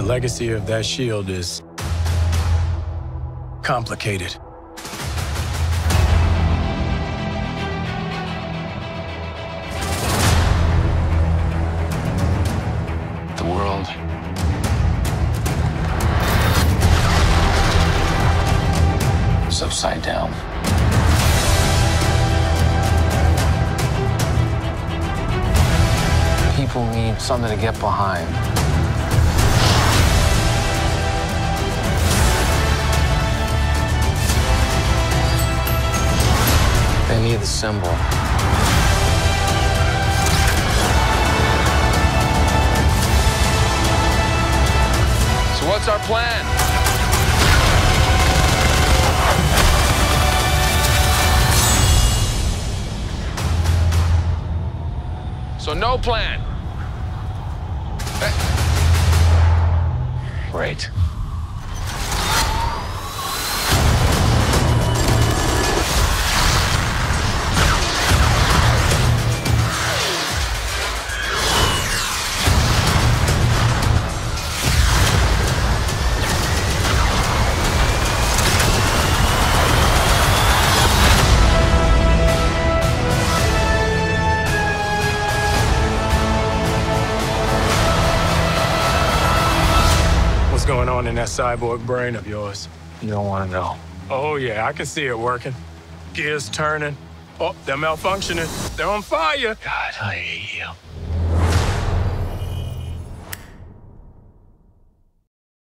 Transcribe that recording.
legacy of that shield is complicated. The world is upside down. People need something to get behind. They need the symbol. So what's our plan? So no plan. Great. What's going on in that cyborg brain of yours? You don't want to know. Oh, yeah, I can see it working. Gears turning. Oh, they're malfunctioning. They're on fire. God, I hate you.